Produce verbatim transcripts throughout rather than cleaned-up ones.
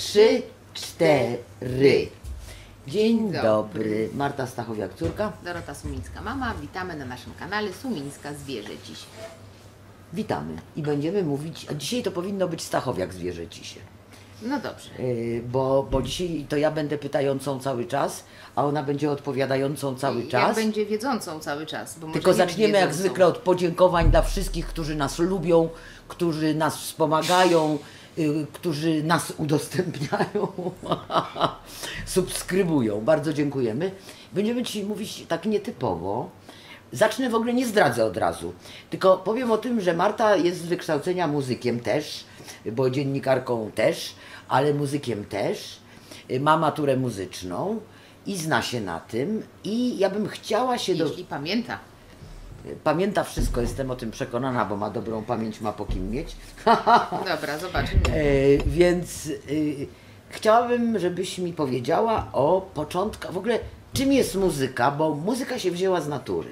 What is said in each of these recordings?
trzy, cztery. Dzień dobry. Marta Stachowiak, córka. Dorota Sumińska, mama. Witamy na naszym kanale Sumińska Zwierzę Dziś. Witamy i będziemy mówić, a dzisiaj to powinno być Stachowiak Zwierzę Dziś. No dobrze. Yy, bo, bo dzisiaj to ja będę pytającą cały czas, a ona będzie odpowiadającą cały I czas. Jak będzie wiedzącą cały czas. Bo Tylko może nie zaczniemy jak wiedzącą. zwykle od podziękowań dla wszystkich, którzy nas lubią, którzy nas wspomagają, yy, którzy nas udostępniają, subskrybują. Bardzo dziękujemy. Będziemy dzisiaj mówić tak nietypowo. Zacznę w ogóle, nie zdradzę od razu, tylko powiem o tym, że Marta jest z wykształcenia muzykiem też, bo dziennikarką też, ale muzykiem też, ma maturę muzyczną i zna się na tym i ja bym chciała się... Do... Jeśli pamięta. Pamięta wszystko, jestem o tym przekonana, bo ma dobrą pamięć, ma po kim mieć. Dobra, zobaczymy. E, więc y, chciałabym, żebyś mi powiedziała o początkach, w ogóle czym jest muzyka, bo muzyka się wzięła z natury.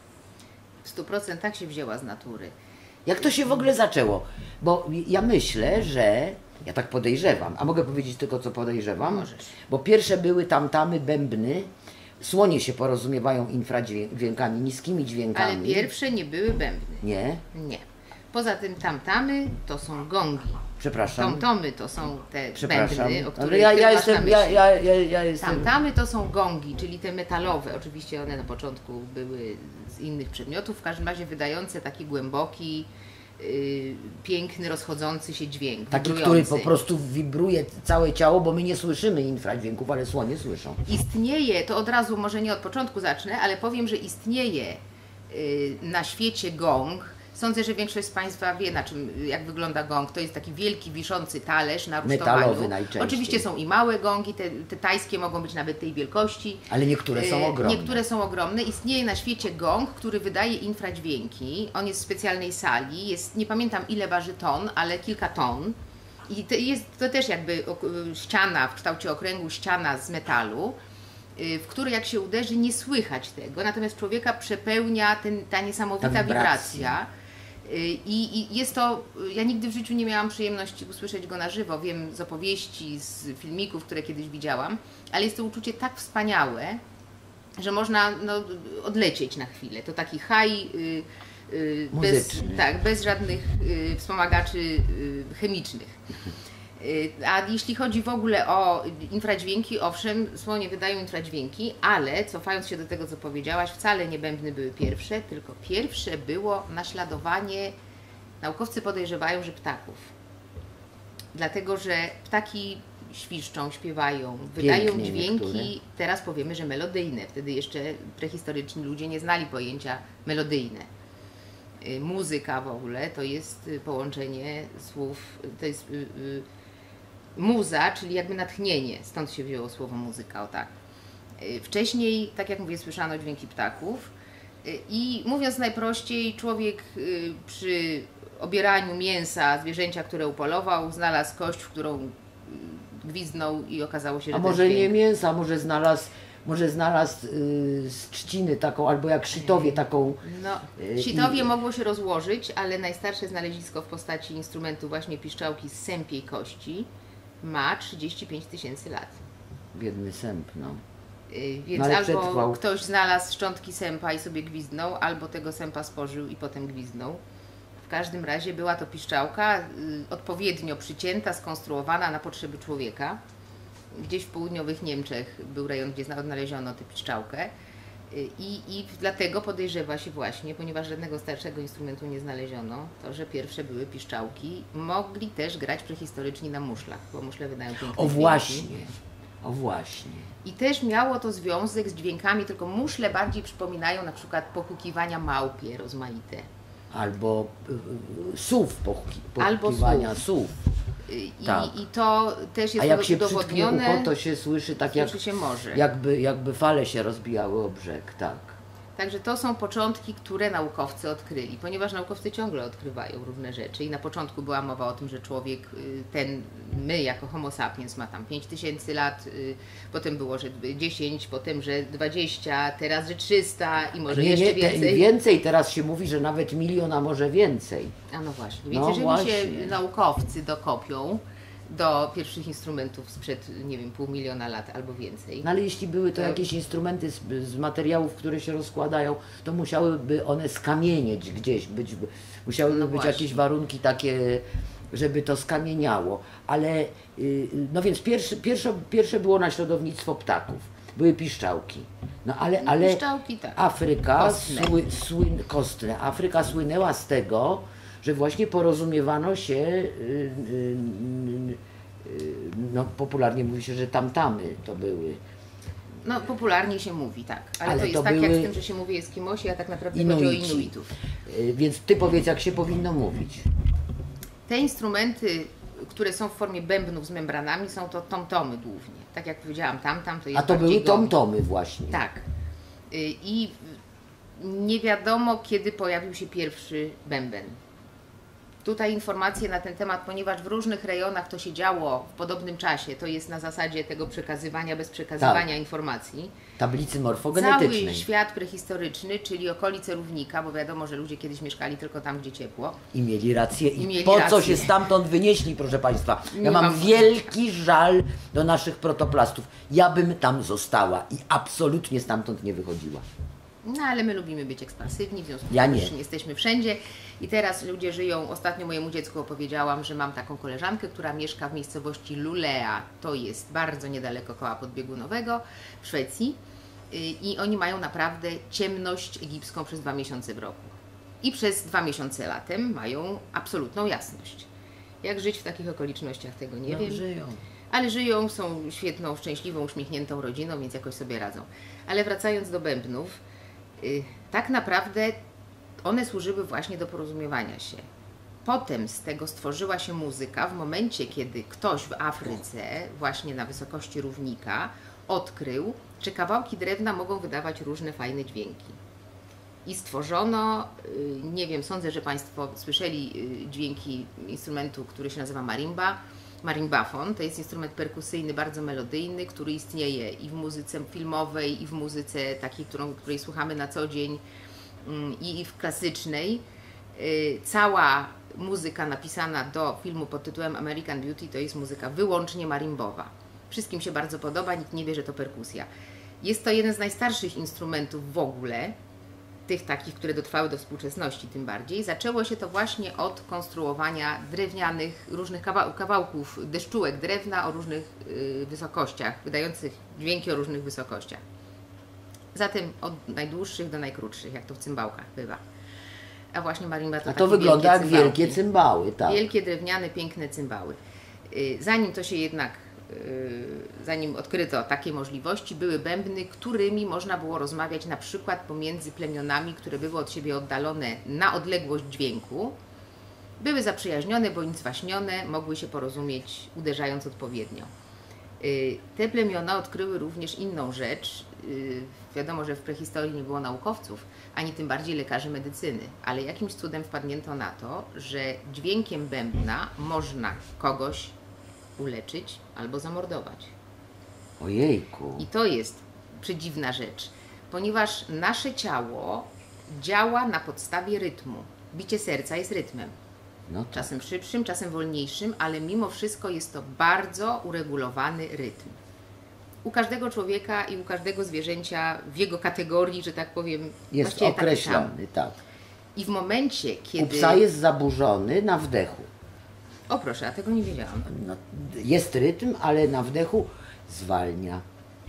W stu procentach się wzięła z natury. Jak to się w ogóle zaczęło? Bo ja myślę, że, ja tak podejrzewam, a mogę powiedzieć tylko co podejrzewam? Możesz. Bo pierwsze były tamtamy, bębny, słonie się porozumiewają infradźwiękami, niskimi dźwiękami. Ale pierwsze nie były bębny. Nie? Nie. Poza tym tamtamy to są gongi. Przepraszam. Tomtomy to są te Przepraszam. bębny, o Ale których ja, ty ja, masz jestem, na ja, myśli. ja, ja, ja jestem... Tamtamy to są gongi, czyli te metalowe. Oczywiście one na początku były z innych przedmiotów, w każdym razie wydające taki głęboki, yy, piękny, rozchodzący się dźwięk. Taki, wibrujący. który po prostu wibruje całe ciało, bo my nie słyszymy infradźwięków, ale słonie słyszą. Istnieje, to od razu może nie od początku zacznę, ale powiem, że istnieje yy, na świecie gong. Sądzę, że większość z Państwa wie, na czym, jak wygląda gong. To jest taki wielki, wiszący talerz na rusztowaniu. Metalowy najczęściej. Oczywiście są i małe gongi, te, te tajskie mogą być nawet tej wielkości. Ale niektóre są E, ogromne. Niektóre są ogromne. Istnieje na świecie gong, który wydaje infradźwięki. On jest w specjalnej sali. Jest, nie pamiętam ile waży ton, ale kilka ton. I to jest to też jakby ściana w kształcie okręgu, ściana z metalu, w której jak się uderzy, nie słychać tego. Natomiast człowieka przepełnia ten, ta niesamowita Ta wibracja. wibracja. I, I jest to, ja nigdy w życiu nie miałam przyjemności usłyszeć go na żywo, wiem z opowieści, z filmików, które kiedyś widziałam, ale jest to uczucie tak wspaniałe, że można no, odlecieć na chwilę. To taki high, y, y, bez, tak, bez żadnych y, wspomagaczy y, chemicznych. A jeśli chodzi w ogóle o infradźwięki, owszem, słonie wydają infradźwięki, ale cofając się do tego, co powiedziałaś, wcale nie bębny były pierwsze, tylko pierwsze było naśladowanie, naukowcy podejrzewają, że ptaków. Dlatego, że ptaki świszczą, śpiewają, wydają Pięknie dźwięki, niektóre. teraz powiemy, że melodyjne. Wtedy jeszcze prehistoryczni ludzie nie znali pojęcia melodyjne. Muzyka w ogóle to jest połączenie słów, to jest y, y, muza, czyli jakby natchnienie, stąd się wzięło słowo muzyka, o tak. Y, wcześniej, tak jak mówię, słyszano dźwięki ptaków y, i mówiąc najprościej, człowiek y, przy obieraniu mięsa zwierzęcia, które upolował, znalazł kość, w którą y, gwizdnął i okazało się, że A to może jest nie dźwięk. mięsa, może znalazł, może znalazł yy, z trzciny taką, albo jak szytowie taką. No, y, sitowie i- mogło się rozłożyć, ale najstarsze znalezisko w postaci instrumentu właśnie piszczałki z sępiej kości ma trzydzieści pięć tysięcy lat. Biedny sęp, no. Yy, Więc No, ale albo przetrwał. ktoś znalazł szczątki sępa i sobie gwizdnął, albo tego sępa spożył i potem gwizdnął. W każdym razie była to piszczałka yy, odpowiednio przycięta, skonstruowana na potrzeby człowieka. Gdzieś w południowych Niemczech był rejon, gdzie odnaleziono tę piszczałkę. I, I dlatego podejrzewa się właśnie, ponieważ żadnego starszego instrumentu nie znaleziono, to, że pierwsze były piszczałki. Mogli też grać prehistoryczni na muszlach, bo muszle wydają piękne O dźwięki. właśnie, o właśnie. I też miało to związek z dźwiękami, tylko muszle bardziej przypominają na przykład pochukiwania małpie rozmaite. Albo y, y, słów pochuki, Albo pochukiwania słów. słów. I, Tak. I to też A jest jak się przytknie udowodnione. ucho, to się słyszy tak jak, Słyszy się morze. jakby, jakby fale się rozbijały o brzeg, tak. Także to są początki, które naukowcy odkryli, ponieważ naukowcy ciągle odkrywają różne rzeczy i na początku była mowa o tym, że człowiek, y, ten, my jako homo sapiens ma tam pięć tysięcy lat, y, potem było, że dziesięć, potem, że dwadzieścia, teraz, że trzysta i może nie, jeszcze nie, te- więcej. Więcej teraz się mówi, że nawet milion, a może więcej. A no właśnie, więc No jeżeli właśnie. się naukowcy dokopią do pierwszych instrumentów sprzed, nie wiem, pół miliona lat albo więcej. No ale jeśli były to To- jakieś instrumenty z, z materiałów, które się rozkładają, to musiałyby one skamienieć gdzieś, być, musiałyby No być właśnie. jakieś warunki takie, żeby to skamieniało. Ale, y, no więc pierwsze, pierwsze, pierwsze było naśladownictwo ptaków, były piszczałki. No ale, ale Piszczałki, tak. Afryka, Kostne. sły, słyn, kostne, Afryka słynęła z tego, że właśnie porozumiewano się, y, y, y, y, no popularnie mówi się, że tamtamy to były. No popularnie się mówi, tak. Ale, Ale to jest to tak jak były z tym, że się mówi Eskimosi, a tak naprawdę chodzi o Inuici. Inuitów. Y, Więc ty powiedz, jak się powinno mówić. Te instrumenty, które są w formie bębnów z membranami, są to tom-tomy głównie. Tak jak powiedziałam, tam-tam to jest A to bardziej były gong. tom-tomy właśnie. Tak. Y, I nie wiadomo, kiedy pojawił się pierwszy bęben. Tutaj informacje na ten temat, ponieważ w różnych rejonach to się działo w podobnym czasie, to jest na zasadzie tego przekazywania bez przekazywania Tak. informacji. Tablicy Cały morfogenetycznej. świat prehistoryczny, czyli okolice Równika, bo wiadomo, że ludzie kiedyś mieszkali tylko tam, gdzie ciepło. I mieli rację. I, I mieli po co rację. się stamtąd wynieśli, proszę Państwa? Ja Nie mam mam wielki żal do naszych protoplastów. Ja bym tam została i absolutnie stamtąd nie wychodziła. No ale my lubimy być ekspansywni, w związku z Ja tym nie. już jesteśmy wszędzie. I teraz ludzie żyją, ostatnio mojemu dziecku opowiedziałam, że mam taką koleżankę, która mieszka w miejscowości Lulea, to jest bardzo niedaleko koła podbiegunowego w Szwecji. Y, I oni mają naprawdę ciemność egipską przez dwa miesiące w roku. I przez dwa miesiące latem mają absolutną jasność. Jak żyć w takich okolicznościach, tego nie No, wiem. żyją. Ale żyją, są świetną, szczęśliwą, uśmiechniętą rodziną, więc jakoś sobie radzą. Ale wracając do bębnów, y, tak naprawdę one służyły właśnie do porozumiewania się. Potem z tego stworzyła się muzyka w momencie, kiedy ktoś w Afryce, właśnie na wysokości równika, odkrył, że kawałki drewna mogą wydawać różne fajne dźwięki. I stworzono, y, nie wiem, sądzę, że Państwo słyszeli y, dźwięki instrumentu, który się nazywa marimba. Marimbafon to jest instrument perkusyjny, bardzo melodyjny, który istnieje i w muzyce filmowej, i w muzyce takiej, którą, której słuchamy na co dzień, mm, i w klasycznej. Y, Cała muzyka napisana do filmu pod tytułem American Beauty to jest muzyka wyłącznie marimbowa. Wszystkim się bardzo podoba, nikt nie wie, że to perkusja. Jest to jeden z najstarszych instrumentów w ogóle, tych takich, które dotrwały do współczesności tym bardziej. Zaczęło się to właśnie od konstruowania drewnianych, różnych kawał kawałków, deszczułek drewna o różnych y, wysokościach, wydających dźwięki o różnych wysokościach. Zatem od najdłuższych do najkrótszych, jak to w cymbałkach bywa. A właśnie marimba to A to takie wygląda jak wielkie cymbałki. wielkie cymbały, tak. Wielkie, drewniane, piękne cymbały. Y, Zanim to się jednak, y, zanim odkryto takie możliwości, były bębny, którymi można było rozmawiać na przykład pomiędzy plemionami, które były od siebie oddalone na odległość dźwięku. Były zaprzyjaźnione bądź zwaśnione, mogły się porozumieć uderzając odpowiednio. Y, Te plemiona odkryły również inną rzecz. Y, Wiadomo, że w prehistorii nie było naukowców, ani tym bardziej lekarzy medycyny, ale jakimś cudem wpadnięto na to, że dźwiękiem bębna można kogoś uleczyć albo zamordować. Ojejku. I to jest przedziwna rzecz, ponieważ nasze ciało działa na podstawie rytmu. Bicie serca jest rytmem. No tak. Czasem szybszym, czasem wolniejszym, ale mimo wszystko jest to bardzo uregulowany rytm. U każdego człowieka i u każdego zwierzęcia w jego kategorii, że tak powiem, Jest właściwie taki sam. określony, tak. I w momencie, kiedy... U psa jest zaburzony na wdechu. O proszę, a tego nie wiedziałam. No, jest rytm, ale na wdechu zwalnia.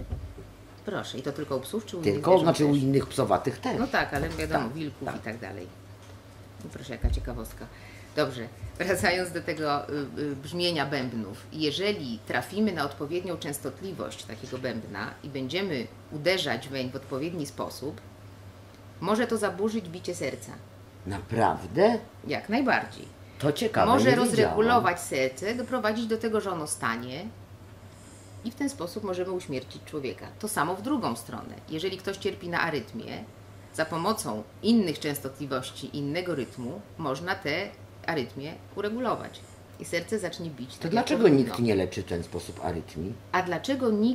Proszę, i to tylko u psów czy u innych Tylko, zwierząt znaczy u też? innych psowatych też. No tak, ale wiadomo, Tak, wilków tak. i tak dalej. No proszę, jaka ciekawostka. Dobrze, wracając do tego y, y, brzmienia bębnów. Jeżeli trafimy na odpowiednią częstotliwość takiego bębna i będziemy uderzać weń w odpowiedni sposób, może to zaburzyć bicie serca. Naprawdę? Jak najbardziej. To ciekawe, Może nie rozregulować serce, doprowadzić do tego, że ono stanie i w ten sposób możemy uśmiercić człowieka. To samo w drugą stronę. Jeżeli ktoś cierpi na arytmię, za pomocą innych częstotliwości, innego rytmu, można tę arytmię uregulować i serce zacznie bić. To tak jak dlaczego powinno. nikt nie leczy w ten sposób arytmii? A dlaczego nikt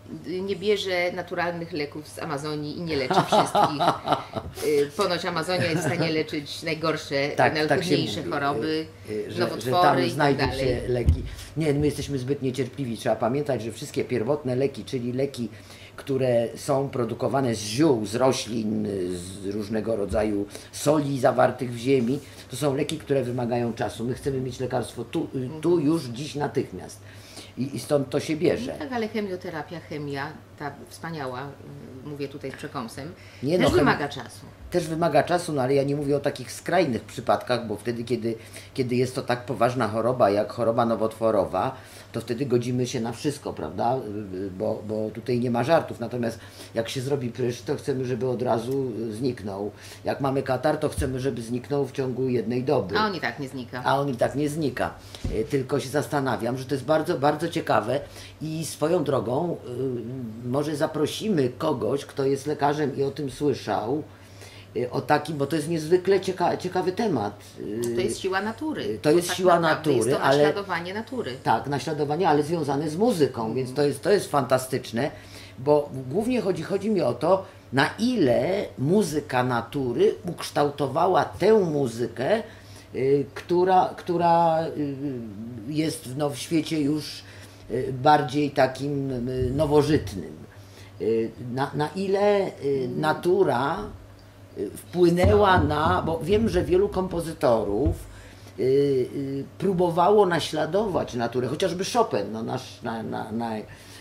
nie bierze naturalnych leków z Amazonii i nie leczy wszystkich. Y, Ponoć Amazonia jest w stanie leczyć najgorsze, Tak, najtrudniejsze tak się mówi, choroby, y, y, że, że nowotwory tam i tak znajdą dalej. się leki. Nie, my jesteśmy zbyt niecierpliwi. Trzeba pamiętać, że wszystkie pierwotne leki, czyli leki, które są produkowane z ziół, z roślin, z różnego rodzaju soli zawartych w ziemi, to są leki, które wymagają czasu. My chcemy mieć lekarstwo tu, y, tu już, dziś, natychmiast. I, I stąd to się bierze. Tak, ale chemioterapia, chemia, ta wspaniała, y, mówię tutaj z przekąsem, Nie też no, chem- wymaga czasu. Też wymaga czasu, no ale ja nie mówię o takich skrajnych przypadkach, bo wtedy, kiedy, kiedy jest to tak poważna choroba, jak choroba nowotworowa, to wtedy godzimy się na wszystko, prawda? Bo, bo tutaj nie ma żartów. Natomiast jak się zrobi pryszcz, to chcemy, żeby od razu zniknął. Jak mamy katar, to chcemy, żeby zniknął w ciągu jednej doby. A on i tak nie znika. A on i tak nie znika. Y, Tylko się zastanawiam, że to jest bardzo, bardzo ciekawe i swoją drogą y, może zaprosimy kogoś, kto jest lekarzem i o tym słyszał, y, o takim, bo to jest niezwykle cieka ciekawy temat. Y, To jest siła natury. to Bo jest tak siła naprawdę natury, jest to ale- naśladowanie natury. Tak, naśladowanie, ale związane z muzyką, więc to jest, to jest fantastyczne, bo głównie chodzi, chodzi mi o to, na ile muzyka natury ukształtowała tę muzykę, y, która, która y, jest no, w świecie już y, bardziej takim y, nowożytnym. Y, na, na ile y, natura y, wpłynęła na, bo wiem, że wielu kompozytorów y, y, próbowało naśladować naturę, chociażby Chopin, no nasz, na, na, na,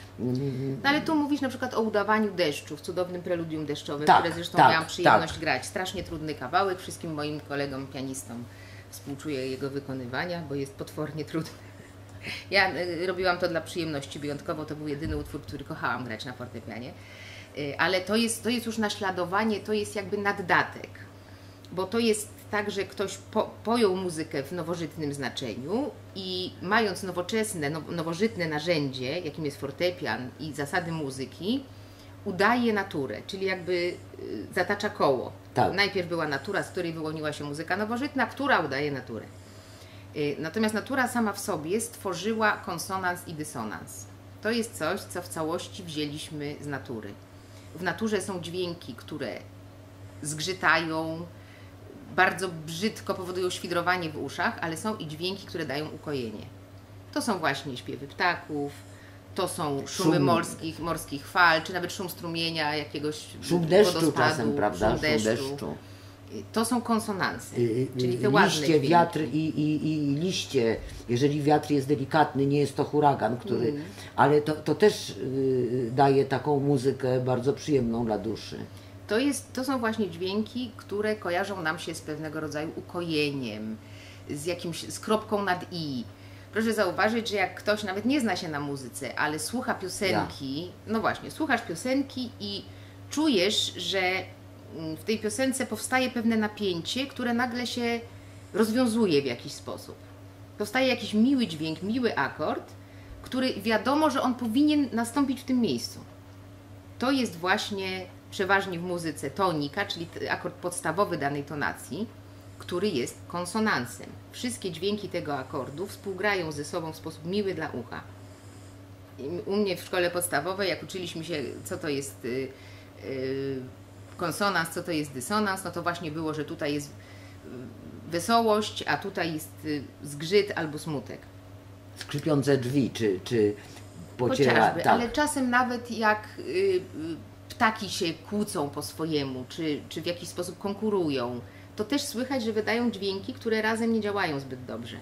No ale tu mówisz na przykład o udawaniu deszczu w cudownym preludium deszczowym, Tak, które zresztą tak, miałam przyjemność tak. grać. Strasznie trudny kawałek, wszystkim moim kolegom pianistom współczuję jego wykonywania, bo jest potwornie trudny. Ja y, robiłam to dla przyjemności wyjątkowo, to był jedyny utwór, który kochałam grać na fortepianie. Y, ale to jest, to jest już naśladowanie, to jest jakby naddatek. Bo to jest tak, że ktoś po, pojął muzykę w nowożytnym znaczeniu i mając nowoczesne, now, nowożytne narzędzie, jakim jest fortepian i zasady muzyki, udaje naturę, czyli jakby y, zatacza koło. Tak. Najpierw była natura, z której wyłoniła się muzyka nowożytna, która udaje naturę. Y, Natomiast natura sama w sobie stworzyła konsonans i dysonans. To jest coś, co w całości wzięliśmy z natury. W naturze są dźwięki, które zgrzytają, bardzo brzydko powodują świdrowanie w uszach, ale są i dźwięki, które dają ukojenie. To są właśnie śpiewy ptaków, to są szumy Szum. morskich, morskich fal, czy nawet szum strumienia jakiegoś szum deszczu wodospadu, czasem, prawda? Szum deszczu. To są konsonanse, Y, y, czyli te ładne liście, dźwięki. wiatr i, i, i liście, jeżeli wiatr jest delikatny, nie jest to huragan, który, Mm. ale to, to też y, daje taką muzykę bardzo przyjemną dla duszy. To, jest, to są właśnie dźwięki, które kojarzą nam się z pewnego rodzaju ukojeniem, z jakimś, z kropką nad i. Proszę zauważyć, że jak ktoś nawet nie zna się na muzyce, ale słucha piosenki, no właśnie, słuchasz piosenki i czujesz, że mm, w tej piosence powstaje pewne napięcie, które nagle się rozwiązuje w jakiś sposób. Powstaje jakiś miły dźwięk, miły akord, który wiadomo, że on powinien nastąpić w tym miejscu. To jest właśnie przeważnie w muzyce tonika, czyli t- akord podstawowy danej tonacji, który jest konsonansem. Wszystkie dźwięki tego akordu współgrają ze sobą w sposób miły dla ucha. I u mnie w szkole podstawowej, jak uczyliśmy się, co to jest y, y, konsonans, co to jest dysonans, no to właśnie było, że tutaj jest y, wesołość, a tutaj jest y, zgrzyt albo smutek. Skrzypiące drzwi, czy, czy pociera, Chociażby, tak. ale czasem nawet jak y, y, ptaki się kłócą po swojemu, czy, czy w jakiś sposób konkurują, to też słychać, że wydają dźwięki, które razem nie działają zbyt dobrze.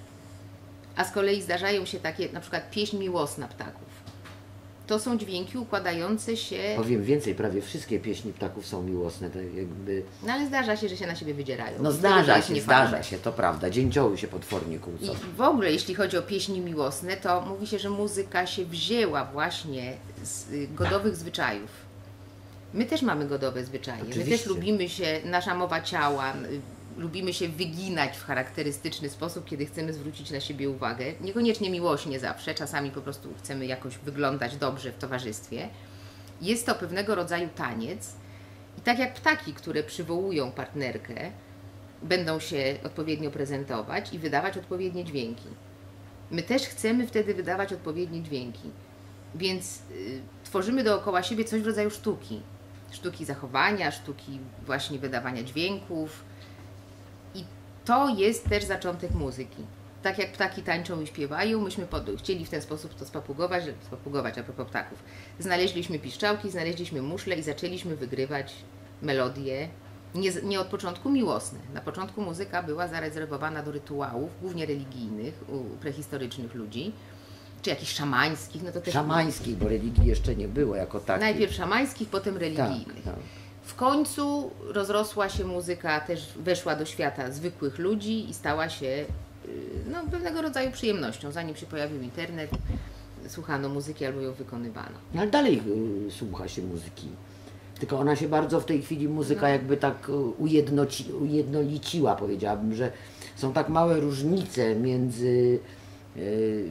A z kolei zdarzają się takie, na przykład pieśń miłosna ptaków. To są dźwięki układające się, Powiem więcej, prawie wszystkie pieśni ptaków są miłosne, tak jakby... no ale zdarza się, że się na siebie wydzierają. No Wtedy to zdarza jest się, niefajne. zdarza się, to prawda, dzięcioły się potwornie kłócą. I w ogóle, jeśli chodzi o pieśni miłosne, to mówi się, że muzyka się wzięła właśnie z y, godowych zwyczajów. My też mamy godowe zwyczaje. My Oczywiście. też lubimy się, nasza mowa ciała, y, lubimy się wyginać w charakterystyczny sposób, kiedy chcemy zwrócić na siebie uwagę. Niekoniecznie miłośnie zawsze, czasami po prostu chcemy jakoś wyglądać dobrze w towarzystwie. Jest to pewnego rodzaju taniec i tak jak ptaki, które przywołują partnerkę, będą się odpowiednio prezentować i wydawać odpowiednie dźwięki. My też chcemy wtedy wydawać odpowiednie dźwięki. Więc y, tworzymy dookoła siebie coś w rodzaju sztuki. Sztuki zachowania, sztuki właśnie wydawania dźwięków. I to jest też zaczątek muzyki. Tak jak ptaki tańczą i śpiewają, myśmy pod, chcieli w ten sposób to spapugować, spapugować a propos ptaków. Znaleźliśmy piszczałki, znaleźliśmy muszle i zaczęliśmy wygrywać melodie. Nie, nie od początku miłosne. Na początku muzyka była zarezerwowana do rytuałów, głównie religijnych, u prehistorycznych ludzi, czy jakichś szamańskich. No to też Szamańskich, bo religii jeszcze nie było jako takiej. najpierw szamańskich, potem religijnych. Tak, tak. W końcu rozrosła się muzyka, też weszła do świata zwykłych ludzi i stała się y, no, pewnego rodzaju przyjemnością. Zanim się pojawił internet, słuchano muzyki albo ją wykonywano. No, ale dalej y, słucha się muzyki. Tylko ona się bardzo w tej chwili, muzyka No. jakby tak y, ujednoci, ujednoliciła, powiedziałabym, że są tak małe różnice między y,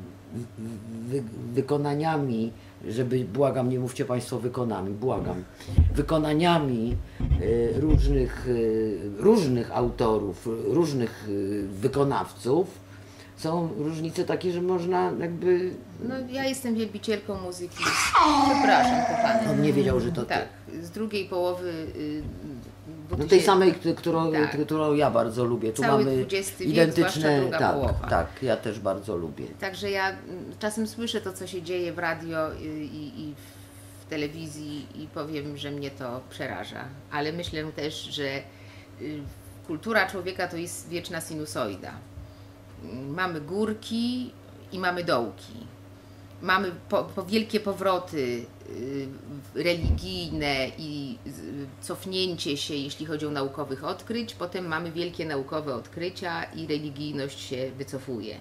wy, wykonaniami, żeby, błagam, nie mówcie Państwo wykonami, błagam, wykonaniami y, różnych, y, różnych autorów, różnych y, wykonawców. Są różnice takie, że można jakby... No, ja jestem wielbicielką muzyki. Przepraszam, kochany. On nie wiedział, że to Tak, z drugiej połowy y, No tej dwudziestego samej, k- którą, Tak. którą ja bardzo lubię. Tu Cały mamy dwudziesty wiek, identyczne, zwłaszcza druga tak, połowa. tak, ja też bardzo lubię. Także ja mm, czasem słyszę to, co się dzieje w radio i, i, i w telewizji i powiem, że mnie to przeraża. Ale myślę też, że y, kultura człowieka to jest wieczna sinusoida. Mm, Mamy górki i mamy dołki. Mamy po, po wielkie powroty y, religijne i y, cofnięcie się, jeśli chodzi o naukowych odkryć. Potem mamy wielkie naukowe odkrycia i religijność się wycofuje.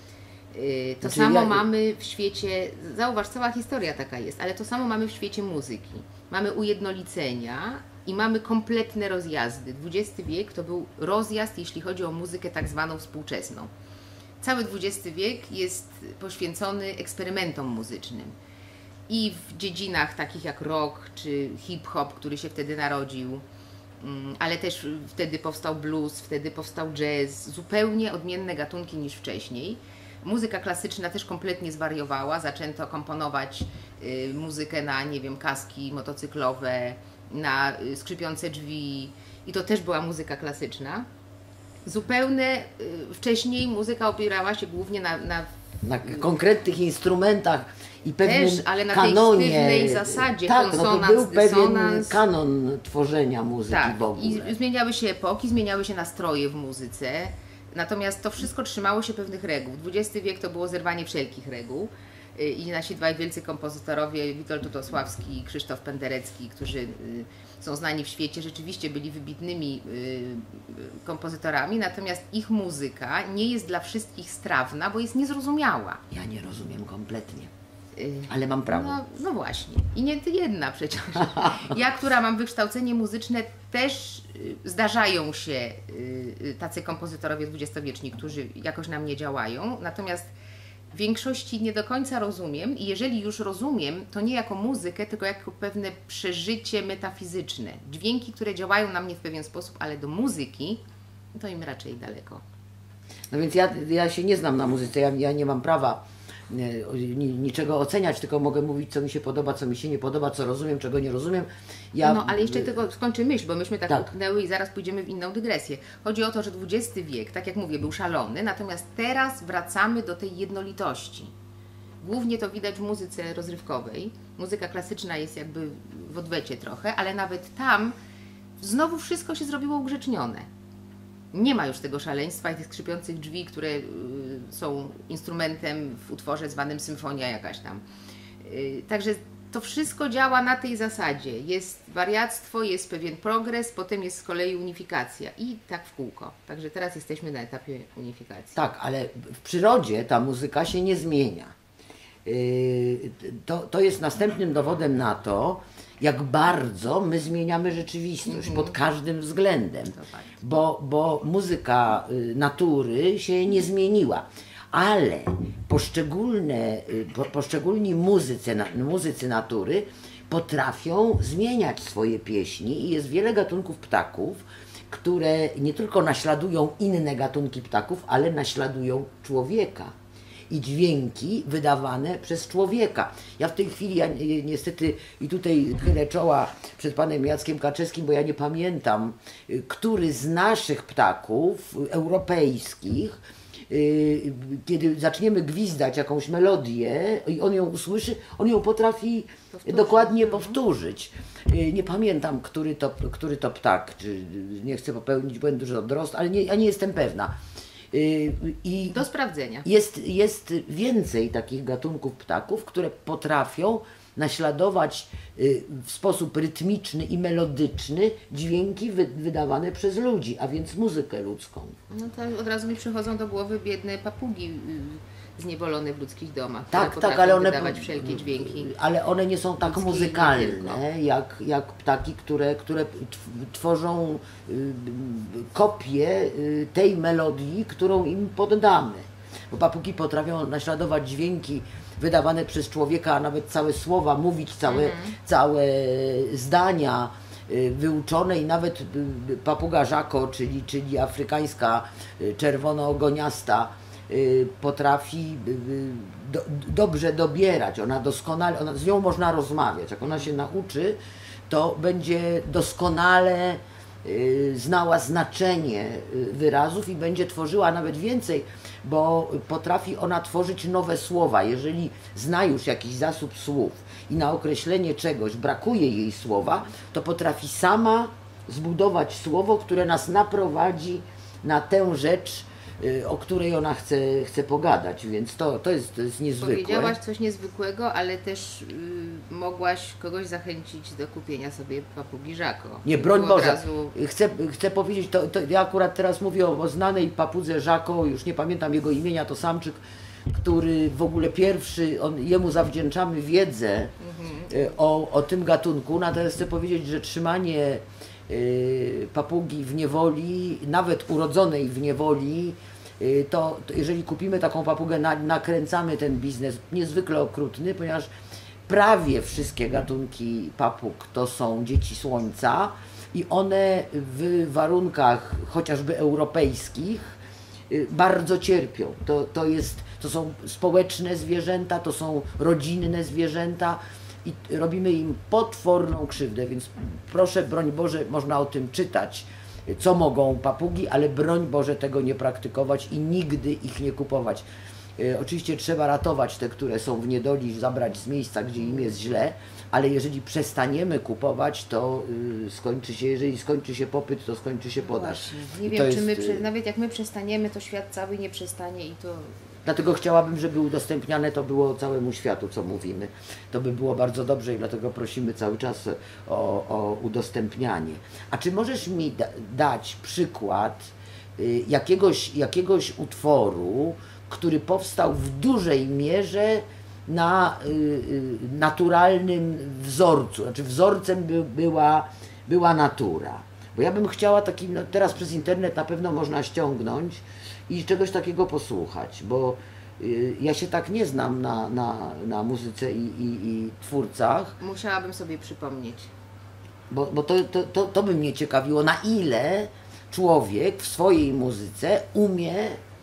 Y, to Znaczy, samo ja- mamy w świecie, zauważ, cała historia taka jest, ale to samo mamy w świecie muzyki. Mamy ujednolicenia i mamy kompletne rozjazdy. dwudziesty wiek to był rozjazd, jeśli chodzi o muzykę tak zwaną współczesną. Cały dwudziesty wiek jest poświęcony eksperymentom muzycznym. I w dziedzinach takich jak rock czy hip-hop, który się wtedy narodził, mm, ale też wtedy powstał blues, wtedy powstał jazz, zupełnie odmienne gatunki niż wcześniej. Muzyka klasyczna też kompletnie zwariowała, zaczęto komponować y, muzykę na, nie wiem, kaski motocyklowe, na y, skrzypiące drzwi i to też była muzyka klasyczna. Zupełnie y, wcześniej muzyka opierała się głównie na, na Na konkretnych instrumentach i pewnym Też, ale na tej kanonie. sztywnej zasadzie, tak, no to konsonans, był pewien dysonans. kanon tworzenia muzyki tak, w ogóle. i zmieniały się epoki, zmieniały się nastroje w muzyce, natomiast to wszystko trzymało się pewnych reguł. dwudziesty wiek to było zerwanie wszelkich reguł y, i nasi dwaj wielcy kompozytorowie, Witold Tutosławski i Krzysztof Penderecki, którzy y, są znani w świecie, rzeczywiście byli wybitnymi y, y, kompozytorami, natomiast ich muzyka nie jest dla wszystkich strawna, bo jest niezrozumiała. Ja nie rozumiem kompletnie, Y, ale mam prawo. No, no właśnie. I nie ty jedna przecież. Ja, która mam wykształcenie muzyczne, też y, zdarzają się y, y, tacy kompozytorowie dwudziestowieczni, którzy jakoś na mnie działają. Natomiast w większości nie do końca rozumiem i jeżeli już rozumiem, to nie jako muzykę, tylko jako pewne przeżycie metafizyczne. Dźwięki, które działają na mnie w pewien sposób, ale do muzyki to im raczej daleko. No więc ja, ja się nie znam na muzyce, ja, ja nie mam prawa e, ni- niczego oceniać, tylko mogę mówić, co mi się podoba, co mi się nie podoba, co rozumiem, czego nie rozumiem. Ja, No, ale jeszcze tylko skończę myśl, bo myśmy tak, Tak. utknęły i zaraz pójdziemy w inną dygresję. Chodzi o to, że dwudziesty wiek, tak jak mówię, był szalony, natomiast teraz wracamy do tej jednolitości. Głównie to widać w muzyce rozrywkowej. Muzyka klasyczna jest jakby w odwecie trochę, ale nawet tam znowu wszystko się zrobiło ugrzecznione. Nie ma już tego szaleństwa i tych skrzypiących drzwi, które y, są instrumentem w utworze zwanym symfonia jakaś tam. Y, także to wszystko działa na tej zasadzie. Jest wariactwo, jest pewien progres, potem jest z kolei unifikacja i tak w kółko. Także teraz jesteśmy na etapie unifikacji. Tak, ale w przyrodzie ta muzyka się nie zmienia. Yy, To, to jest następnym dowodem na to, jak bardzo my zmieniamy rzeczywistość pod każdym względem, To fakt. bo, bo muzyka y, natury się nie zmieniła, ale poszczególne, y, po, poszczególni muzycy, na- muzycy natury potrafią zmieniać swoje pieśni i jest wiele gatunków ptaków, które nie tylko naśladują inne gatunki ptaków, ale naśladują człowieka. i dźwięki wydawane przez człowieka. Ja w tej chwili, ja ni- niestety i tutaj chylę czoła przed panem Jackiem Kaczewskim, bo ja nie pamiętam, y, który z naszych ptaków y, europejskich, y, kiedy zaczniemy gwizdać jakąś melodię i on ją usłyszy, on ją potrafi Powtórzyć. dokładnie powtórzyć. Y, Nie pamiętam, który to, który to ptak, czy nie chcę popełnić błędu, że to drost, ale nie, ja nie jestem pewna. Y, I Do sprawdzenia. jest, jest więcej takich gatunków ptaków, które potrafią naśladować y, w sposób rytmiczny i melodyczny dźwięki wy, wydawane przez ludzi, a więc muzykę ludzką. No to od razu mi przychodzą do głowy biedne papugi y, zniewolone w ludzkich domach, Tak, które tak, potrafią ale one, wydawać wszelkie dźwięki. ale one nie są tak ludzkie i nie muzykalne jak, jak ptaki, które, które tw- tworzą y, y, kopię y, tej melodii, którą im poddamy. Bo papugi potrafią naśladować dźwięki wydawane przez człowieka, a nawet całe słowa, mówić całe, całe zdania y, wyuczone i nawet y, y, papuga żako, czyli, czyli afrykańska y, czerwonoogoniasta, y, potrafi y, y, do, dobrze dobierać, ona doskonale, ona, z nią można rozmawiać, jak ona się nauczy, to będzie doskonale y, znała znaczenie y, wyrazów i będzie tworzyła nawet więcej, bo potrafi ona tworzyć nowe słowa. Jeżeli zna już jakiś zasób słów i na określenie czegoś brakuje jej słowa, to potrafi sama zbudować słowo, które nas naprowadzi na tę rzecz, y, o której ona chce, chce pogadać, więc to, to, jest, to jest niezwykłe. Powiedziałaś coś niezwykłego, ale też y, mogłaś kogoś zachęcić do kupienia sobie papugi żako. Nie, broń Było od Boże. razu- Chcę, chcę powiedzieć, to, to ja akurat teraz mówię o, o znanej papudze żako, już nie pamiętam jego imienia, to samczyk, który w ogóle pierwszy, on, jemu zawdzięczamy wiedzę y, o, o tym gatunku, natomiast chcę powiedzieć, że trzymanie y, papugi w niewoli, nawet urodzonej w niewoli, y, to, to jeżeli kupimy taką papugę, na, nakręcamy ten biznes niezwykle okrutny, ponieważ prawie wszystkie gatunki papug to są dzieci słońca i one w warunkach chociażby europejskich y, bardzo cierpią. To, to, jest, to są społeczne zwierzęta, to są rodzinne zwierzęta i robimy im potworną krzywdę, więc proszę, broń Boże, można o tym czytać, co mogą papugi, ale broń Boże tego nie praktykować i nigdy ich nie kupować. E, Oczywiście trzeba ratować te, które są w niedoli, zabrać z miejsca, gdzie im jest źle, ale jeżeli przestaniemy kupować, to y, skończy się, jeżeli skończy się popyt, to skończy się podaż. Właśnie. Nie I wiem, to czy my, jest, prze- y, nawet jak my przestaniemy, to świat cały nie przestanie i to... Dlatego chciałabym, żeby udostępniane to było całemu światu, co mówimy. To by było bardzo dobrze i dlatego prosimy cały czas o, o udostępnianie. A czy możesz mi da, dać przykład y, jakiegoś, jakiegoś utworu, który powstał w dużej mierze na y, y, naturalnym wzorcu? Znaczy wzorcem by, była, była natura. Bo ja bym chciała taki, no teraz przez internet na pewno można ściągnąć i czegoś takiego posłuchać, bo y, ja się tak nie znam na, na, na muzyce i, i, i twórcach, Musiałabym sobie przypomnieć. bo, bo to, to, to, to by mnie ciekawiło, na ile człowiek w swojej muzyce umie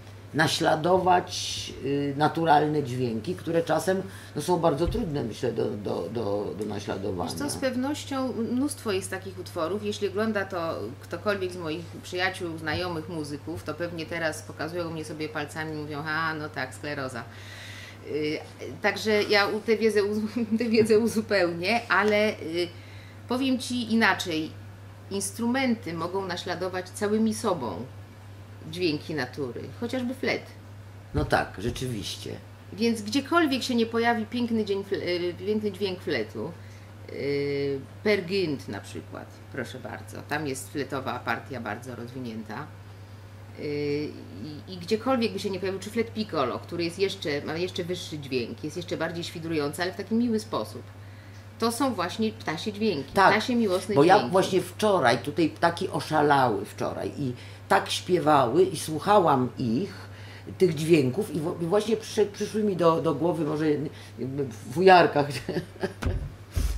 naśladować y, naturalne dźwięki, które czasem no, są bardzo trudne, myślę, do, do, do, do naśladowania. Wiesz co, z pewnością mnóstwo jest takich utworów. Jeśli ogląda to ktokolwiek z moich przyjaciół, znajomych muzyków, to pewnie teraz pokazują mnie sobie palcami i mówią, a no tak, skleroza. Yy, Także ja u- tę wiedzę, uz- tę wiedzę uzupełnię, ale yy, powiem Ci inaczej. Instrumenty mogą naśladować całymi sobą dźwięki natury, chociażby flet. No tak, rzeczywiście. Więc gdziekolwiek się nie pojawi piękny, dzień, fle- y, piękny dźwięk fletu, yy, Per Gynt na przykład, proszę bardzo, tam jest fletowa partia bardzo rozwinięta. Yy, I, I gdziekolwiek by się nie pojawił, czy flet piccolo, który jest jeszcze, ma jeszcze wyższy dźwięk, jest jeszcze bardziej świdrujący, ale w taki miły sposób. To są właśnie ptasie dźwięki, Tak, ptasie miłosne bo dźwięki. ja właśnie wczoraj, tutaj ptaki oszalały wczoraj i tak śpiewały i słuchałam ich, tych dźwięków i, wo- i właśnie przyszedł, przyszły mi do, do głowy może w fujarkach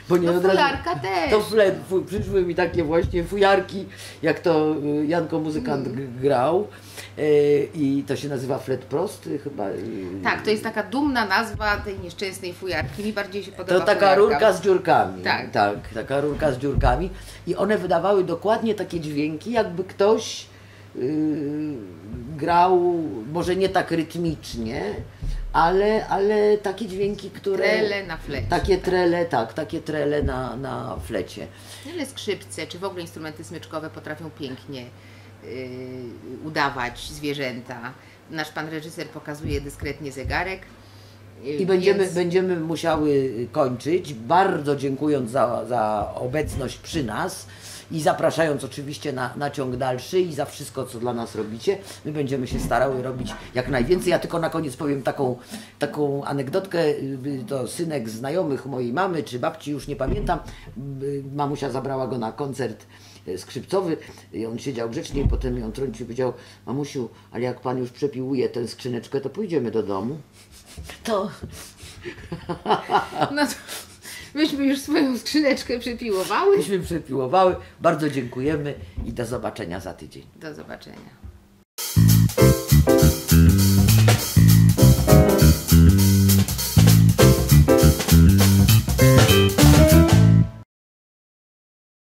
Bo nie No od razu- fujarka też. To flet, fu, przyszły mi takie właśnie fujarki, jak to y, Janko muzykant Mm. g- grał. Y, I to się nazywa flet prosty chyba. y, Tak, to jest taka dumna nazwa tej nieszczęsnej fujarki. Mi bardziej się podoba To taka fujarka. rurka z dziurkami. Tak. tak, taka rurka z dziurkami. I one wydawały dokładnie takie dźwięki, jakby ktoś yy, grał, może nie tak rytmicznie, ale, ale takie dźwięki, które... Trele na flecie. Takie trele, tak, takie trele na, na flecie. Ale skrzypce, czy w ogóle instrumenty smyczkowe potrafią pięknie yy, udawać zwierzęta. Nasz pan reżyser pokazuje dyskretnie zegarek. yy, I będziemy, więc- będziemy musiały kończyć, bardzo dziękując za, za obecność przy nas i zapraszając oczywiście na, na ciąg dalszy i za wszystko, co dla nas robicie. My będziemy się starały robić jak najwięcej. Ja tylko na koniec powiem taką, taką anegdotkę. Y, To synek znajomych mojej mamy czy babci, już nie pamiętam. Y, Mamusia zabrała go na koncert y, skrzypcowy i on siedział grzecznie i potem ją trącił i powiedział: mamusiu, ale jak pan już przepiłuje tę skrzyneczkę, to pójdziemy do domu. To No to myśmy już swoją skrzyneczkę przepiłowały. myśmy przepiłowały. Bardzo dziękujemy i do zobaczenia za tydzień. Do zobaczenia.